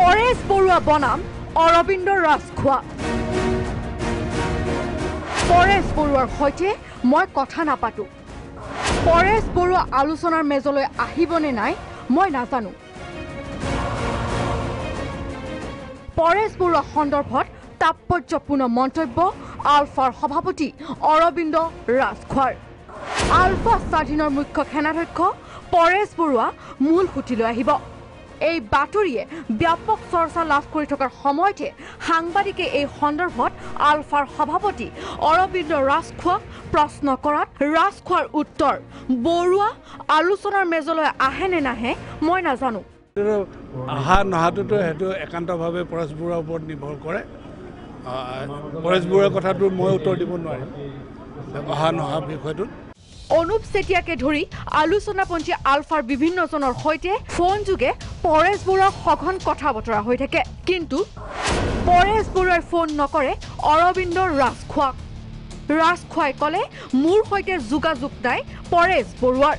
পৰেশ বৰুৱা বনাম অৰবিন্দ ৰাজখোৱা। পৰেশ বৰুৱাৰ সৈতে মই কথা নাপাতো। পৰেশ বৰুৱা আলোচনাৰ মেজলৈ আহিবনে নাই মই নাজানো। পৰেশ বৰুৱা সন্দৰ্ভত তাৎপৰ্যপূৰ্ণ মন্তব্য আলফাৰ সভাপতি অৰবিন্দ ৰাজখোৱাৰ। আলফা স্বাধীনৰ মুখ্য সেনাধ্যক্ষ পৰেশ বৰুৱা মূল সুঁতিলৈ আহিব। এই বাতৰিয়ে ব্যাপক চৰ্চা লাভ কৰি থকাৰ সময়তে সাংবাদিকে এই সন্দৰ্ভত আলফাৰ সভাপতি অৰবিন্দ ৰাজখোৱাক প্ৰশ্ন কৰাত ৰাজখোৱাৰ উত্তৰ বৰুৱা আলোচনাৰ মেজলৈ আহে নে নাহে মই নাজানো। আহা নহাটোতো সেইটো একান্তভাৱে পৰেশ বৰুৱাৰ ওপৰত নিৰ্ভৰ কৰে। পৰেশ বৰুৱাৰ কথাটো মই উত্তৰ দিব নোৱাৰিম অহা নহা বিষয়টোত। অনুপ চেতিয়াকে ধৰি আলোচনাপন্থী আলফাৰ বিভিন্নজনৰ সৈতে ফোন যোগে পৰেশ বৰুৱাৰ সঘন কথা বতৰা হৈ থাকে। কিন্তু পৰেশ বৰুৱাই ফোন নকৰে অৰবিন্দ ৰাজখোৱাক। ৰাজখোৱাই ক'লে মোৰ সৈতে যোগাযোগ নাই পৰেশ বৰুৱাৰ।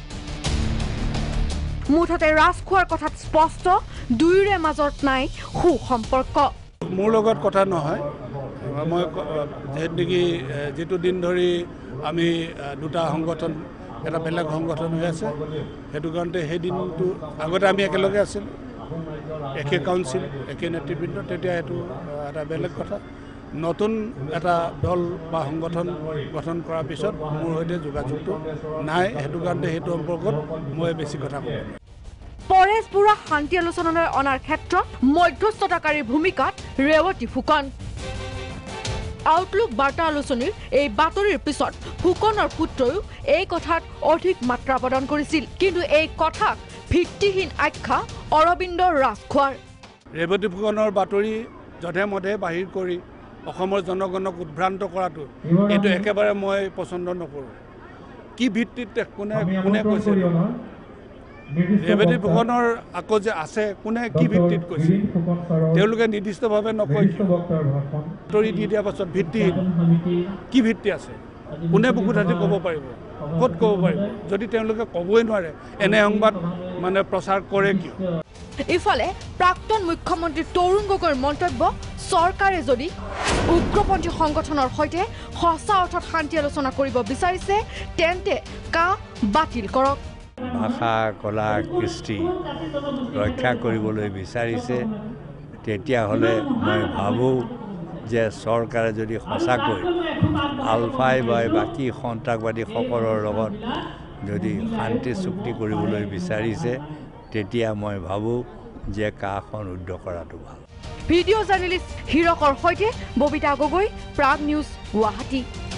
মুঠতে ৰাজখোৱাৰ কথাত স্পষ্ট দুয়োৰে মাজত নাই সুসম্পৰ্ক। মোৰ লগত কথা নহয়। মই যিহেতু নেকি যিটো দিন ধৰি আমি দুটা সংগঠন এটা বেলেগ সংগঠন হৈ আছে সেইটো কাৰণতে সেই দিনটো আগতে আমি একেলগে আছিলোঁ একে কাউন্সিল একে নেতৃবৃন্দ, তেতিয়া সেইটো এটা বেলেগ কথা। নতুন এটা দল বা সংগঠন গঠন কৰাৰ পিছত মোৰ সৈতে যোগাযোগটো নাই, সেইটো কাৰণতে সেইটো সম্পৰ্কত মই বেছি কথা কওঁ। পৰেশ বৰুৱা শান্তি আলোচনালৈ অনাৰ ক্ষেত্ৰত মধ্যস্থতাকাৰীৰ ভূমিকাত ৰেৱতী ফুকন। আউটলুক বাৰ্তা আলোচনীৰ এই বাতৰিৰ পিছত ফুকনৰ পুত্ৰয়ো এই কথাত অধিক মাত্ৰা প্ৰদান কৰিছিল। কিন্তু এই কথাক ভিত্তিহীন আখ্যা অৰবিন্দ ৰাজখোৱাৰ। ৰেৱতী ফুকনৰ বাতৰি যধে মধে বাহিৰ কৰি অসমৰ জনগণক উদ্ভ্ৰান্ত কৰাটো এইটো একেবাৰে মই পচন্দ নকৰোঁ। কি ভিত্তিত কোনে কৈছে? ৰেৱতী ফুকনৰ আকৌ যে আছে কোনে কি ভিত্তিত কৈছে? তেওঁলোকে নিৰ্দিষ্টভাৱে নকয়। বাতৰি দি দিয়াৰ পাছত ভিত্তিহীন কি ভিত্তি আছে? কোনে বুকুত হাতি ক'ব পাৰিব? ক'ত ক'ব পাৰিব? যদি তেওঁলোকে ক'বই নোৱাৰে এনে সংবাদ মানে প্ৰচাৰ কৰে কিয়? ইফালে প্ৰাক্তন মুখ্যমন্ত্ৰী তৰুণ গগৈৰ মন্তব্য, চৰকাৰে যদি উগ্ৰপন্থী সংগঠনৰ সৈতে সঁচা অৰ্থত শান্তি আলোচনা কৰিব বিচাৰিছে তেন্তে বাতিল কৰক। ভাষা কলা কৃষ্টি ৰক্ষা কৰিবলৈ বিচাৰিছে তেতিয়াহ'লে মই ভাবোঁ যে চৰকাৰে যদি সঁচাকৈ আলফাই বা বাকী সন্ত্ৰাসবাদীসকলৰ লগত যদি শান্তি চুক্তি কৰিবলৈ বিচাৰিছে তেতিয়া মই ভাবোঁ যে কাখন ৰুদ্ধ কৰাটো ভাল। ভিডিঅ' জাৰ্নেলিষ্ট হীৰকৰ সৈতে ববিতা গগৈ, প্ৰাগ নিউজ, গুৱাহাটী।